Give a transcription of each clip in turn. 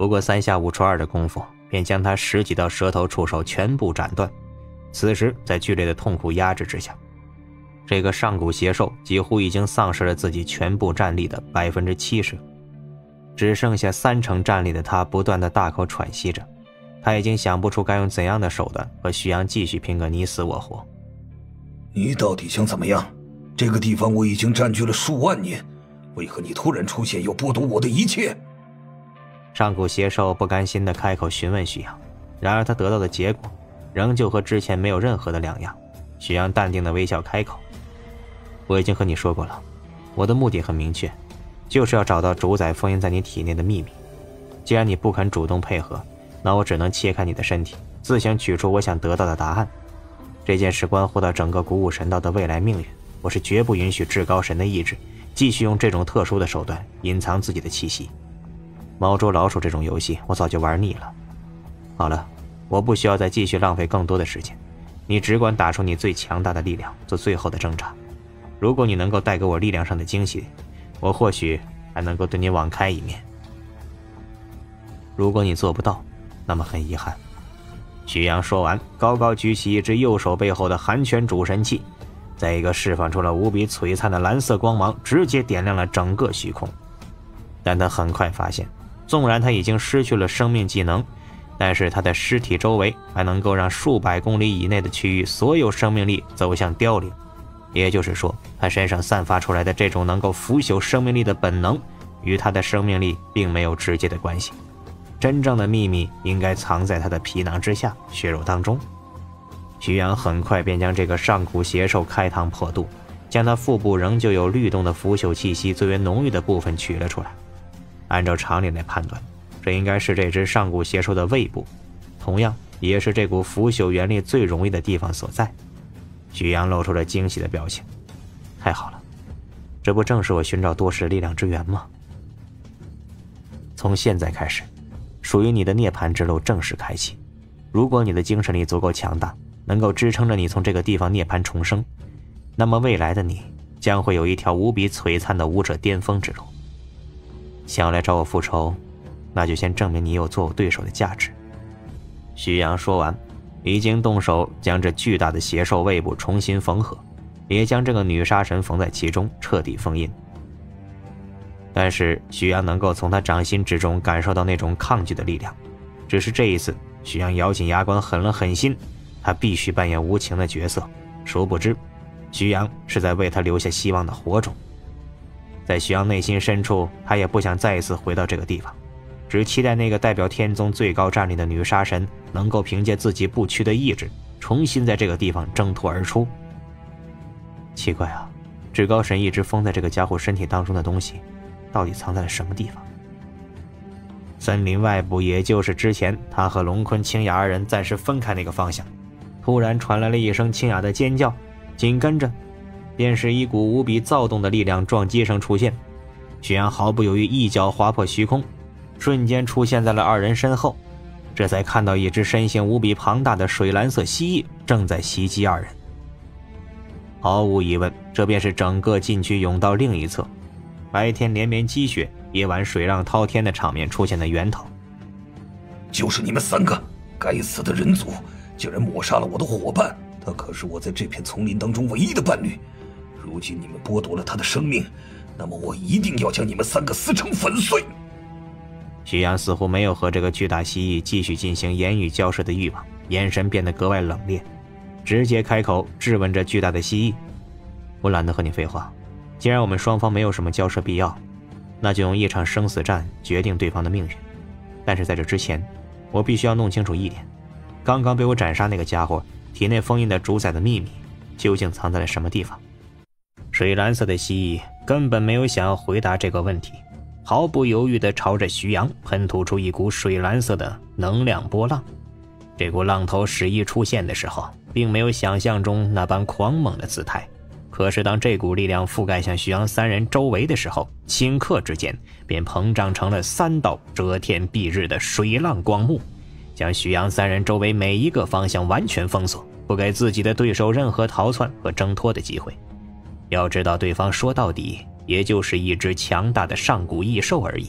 不过3下5除2的功夫，便将他10几道舌头触手全部斩断。此时在剧烈的痛苦压制之下，这个上古邪兽几乎已经丧失了自己全部战力的70%，只剩下30%战力的他不断的大口喘息着。他已经想不出该用怎样的手段和徐阳继续拼个你死我活。 你到底想怎么样？这个地方我已经占据了数万年，为何你突然出现又剥夺我的一切？ 上古邪兽不甘心地开口询问徐阳，然而他得到的结果仍旧和之前没有任何的两样。徐阳淡定的微笑开口，我已经和你说过了，我的目的很明确，就是要找到主宰封印在你体内的秘密。既然你不肯主动配合，那我只能切开你的身体，自行取出我想得到的答案。这件事关乎到整个古武神道的未来命运，我是绝不允许至高神的意志继续用这种特殊的手段隐藏自己的气息。猫捉老鼠这种游戏我早就玩腻了。好了，我不需要再继续浪费更多的时间，你只管打出你最强大的力量做最后的挣扎。如果你能够带给我力量上的惊喜，我或许还能够对你网开一面。如果你做不到，那么很遗憾。徐阳说完，高高举起一只右手背后的寒泉主神器，在一个释放出了无比璀璨的蓝色光芒，直接点亮了整个虚空。但他很快发现，纵然他已经失去了生命技能，但是他的尸体周围还能够让数百公里以内的区域所有生命力走向凋零。也就是说，他身上散发出来的这种能够腐朽生命力的本能，与他的生命力并没有直接的关系。真正的秘密应该藏在他的皮囊之下，血肉当中。徐阳很快便将这个上古邪兽开膛破肚，将他腹部仍旧有律动的腐朽气息最为浓郁的部分取了出来。按照常理来判断，这应该是这只上古邪兽的胃部，同样也是这股腐朽原力最容易的地方所在。徐阳露出了惊喜的表情。太好了，这不正是我寻找多时的力量之源吗？从现在开始，属于你的涅槃之路正式开启。如果你的精神力足够强大，能够支撑着你从这个地方涅槃重生，那么未来的你将会有一条无比璀璨的武者巅峰之路。想要来找我复仇，那就先证明你有做我对手的价值。徐阳说完，已经动手将这巨大的邪兽胃部重新缝合，也将这个女杀神缝在其中，彻底封印。但是徐阳能够从他掌心之中感受到那种抗拒的力量，只是这一次徐阳咬紧牙关狠了狠心，他必须扮演无情的角色。殊不知徐阳是在为他留下希望的火种。在徐阳内心深处，他也不想再一次回到这个地方，只期待那个代表天宗最高战力的女杀神能够凭借自己不屈的意志重新在这个地方挣脱而出。奇怪啊，至高神一直封在这个家伙身体当中的东西到底藏在了什么地方？森林外部，也就是之前他和龙坤、清雅二人暂时分开那个方向，突然传来了一声清雅的尖叫，紧跟着便是一股无比躁动的力量撞击声出现。徐阳毫不犹豫一脚划破虚空，瞬间出现在了二人身后，这才看到一只身形无比庞大的水蓝色蜥蜴正在袭击二人。毫无疑问，这便是整个禁区甬道另一侧白天连绵积雪，夜晚水浪滔天的场面出现的源头。 就是你们3个该死的人族，竟然抹杀了我的伙伴，他可是我在这片丛林当中唯一的伴侣。如今你们剥夺了他的生命，那么我一定要将你们3个撕成粉碎。 徐阳似乎没有和这个巨大蜥蜴继续进行言语交涉的欲望，眼神变得格外冷冽，直接开口质问这巨大的蜥蜴。我懒得和你废话，既然我们双方没有什么交涉必要，那就用一场生死战决定对方的命运。但是在这之前，我必须要弄清楚一点，刚刚被我斩杀那个家伙体内封印的主宰的秘密究竟藏在了什么地方？水蓝色的蜥蜴根本没有想要回答这个问题，毫不犹豫地朝着徐阳喷吐出一股水蓝色的能量波浪。这股浪头始一出现的时候，并没有想象中那般狂猛的姿态，可是当这股力量覆盖向徐阳3人周围的时候，顷刻之间便膨胀成了3道遮天蔽日的水浪光幕，将徐阳3人周围每一个方向完全封锁，不给自己的对手任何逃窜和挣脱的机会。要知道，对方说到底也就是一只强大的上古异兽而已，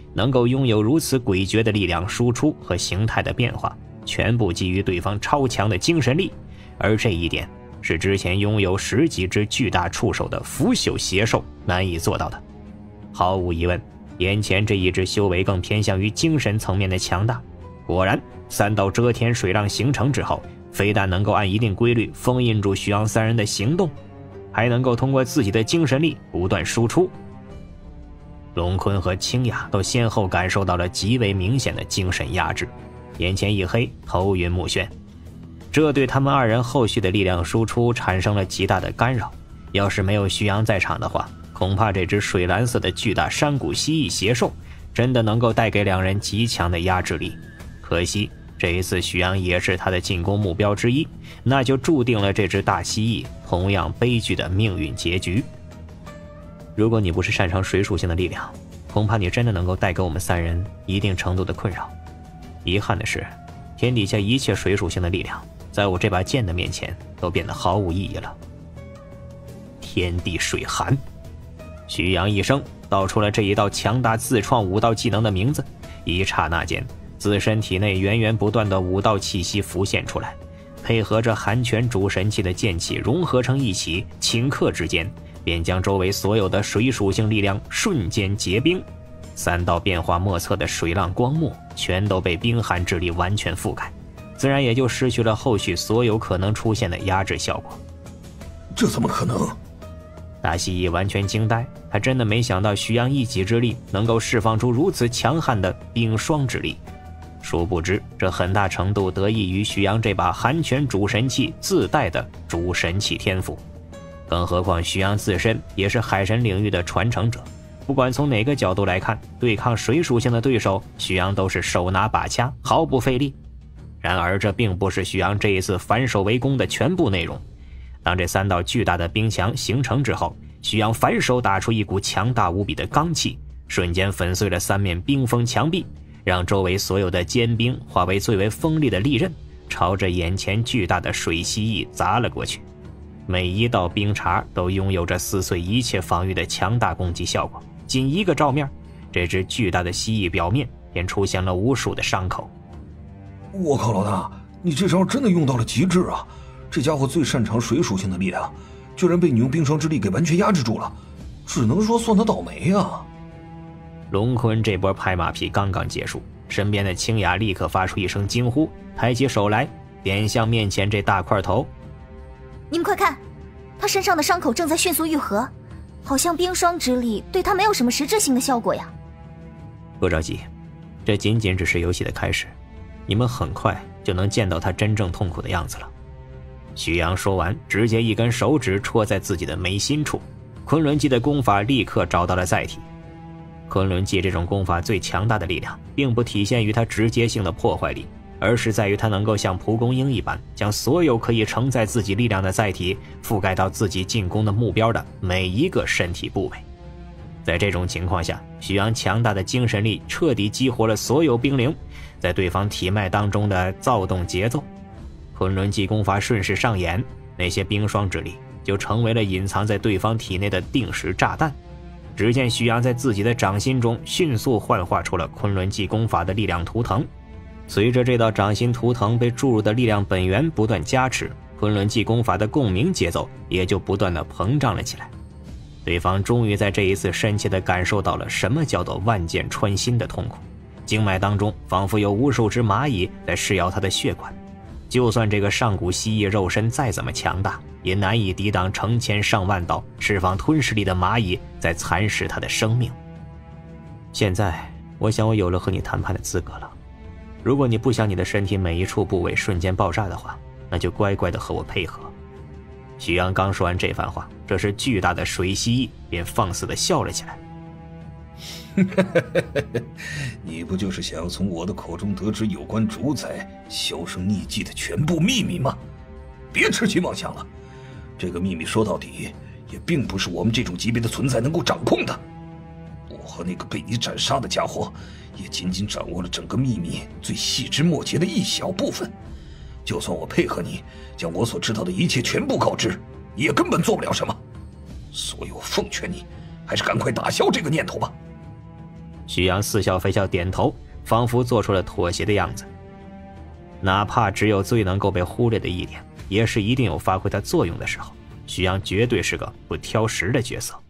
能够拥有如此诡谲的力量输出和形态的变化，全部基于对方超强的精神力，而这一点是之前拥有10几只巨大触手的腐朽邪兽难以做到的。毫无疑问，眼前这一只修为更偏向于精神层面的强大。果然，3道遮天水浪形成之后，非但能够按一定规律封印住徐阳3人的行动，还能够通过自己的精神力不断输出。龙坤和清雅都先后感受到了极为明显的精神压制，眼前一黑，头晕目眩。这对他们2人后续的力量输出产生了极大的干扰。要是没有徐阳在场的话，恐怕这只水蓝色的巨大山谷蜥蜴邪兽真的能够带给2人极强的压制力。可惜这一次徐阳也是他的进攻目标之一，那就注定了这只大蜥蜴同样悲剧的命运结局。如果你不是擅长水属性的力量，恐怕你真的能够带给我们3人一定程度的困扰。遗憾的是，天底下一切水属性的力量在我这把剑的面前都变得毫无意义了。天地水寒。徐阳一声道出了这一道强大自创5道技能的名字，一刹那间，自身体内源源不断的5道气息浮现出来，配合着寒泉主神器的剑气融合成一起，顷刻之间便将周围所有的水属性力量瞬间结冰。3道变化莫测的水浪光幕全都被冰寒之力完全覆盖，自然也就失去了后续所有可能出现的压制效果。 这怎么可能？ 大蜥蜴完全惊呆，他真的没想到徐阳一己之力能够释放出如此强悍的冰霜之力。殊不知，这很大程度得益于徐阳这把寒泉主神器自带的主神器天赋。更何况徐阳自身也是海神领域的传承者，不管从哪个角度来看，对抗水属性的对手，徐阳都是手拿把掐，毫不费力。然而这并不是徐阳这一次反手围攻的全部内容。当这3道巨大的冰墙形成之后，徐阳反手打出一股强大无比的罡气，瞬间粉碎了3面冰封墙壁，让周围所有的坚冰化为最为锋利的利刃，朝着眼前巨大的水蜥蜴砸了过去。每一道冰碴都拥有着撕碎一切防御的强大攻击效果，仅一个照面，这只巨大的蜥蜴表面便出现了无数的伤口。 我靠，老大，你这招真的用到了极致啊！这家伙最擅长水属性的力量，居然被你用冰霜之力给完全压制住了，只能说算他倒霉啊！ 龙坤这波拍马屁刚刚结束，身边的清雅立刻发出一声惊呼，抬起手来点向面前这大块头。 你们快看，他身上的伤口正在迅速愈合，好像冰霜之力对他没有什么实质性的效果呀。 不着急，这仅仅只是游戏的开始，你们很快就能见到他真正痛苦的样子了。徐阳说完，直接一根手指戳在自己的眉心处，昆仑技的功法立刻找到了载体。昆仑技这种功法最强大的力量，并不体现于它直接性的破坏力，而是在于它能够像蒲公英一般，将所有可以承载自己力量的载体覆盖到自己进攻的目标的每一个身体部位。在这种情况下，徐阳强大的精神力彻底激活了所有冰灵在对方体脉当中的躁动节奏。昆仑技功法顺势上演，那些冰霜之力就成为了隐藏在对方体内的定时炸弹。只见徐阳在自己的掌心中迅速幻化出了昆仑技功法的力量图腾，随着这道掌心图腾被注入的力量本源不断加持，昆仑技功法的共鸣节奏也就不断的膨胀了起来。对方终于在这一次深切地感受到了什么叫做万箭穿心的痛苦，经脉当中仿佛有无数只蚂蚁在噬咬他的血管，就算这个上古蜥蜴肉身再怎么强大，也难以抵挡成千上万道释放吞噬力的蚂蚁在蚕食他的生命。现在我想我有了和你谈判的资格了，如果你不想你的身体每一处部位瞬间爆炸的话，那就乖乖的和我配合。徐阳刚说完这番话，这是巨大的水蜥蜴便放肆的笑了起来。 你不就是想要从我的口中得知有关主宰销声匿迹的全部秘密吗？别痴心妄想了，这个秘密说到底也并不是我们这种级别的存在能够掌控的。我和那个被你斩杀的家伙也仅仅掌握了整个秘密最细枝末节的一小部分，就算我配合你将我所知道的一切全部告知，也根本做不了什么。所以我奉劝你还是赶快打消这个念头吧。 许阳似笑非笑点头，仿佛做出了妥协的样子。哪怕只有最能够被忽略的一点，也是一定有发挥它作用的时候。许阳绝对是个不挑食的角色。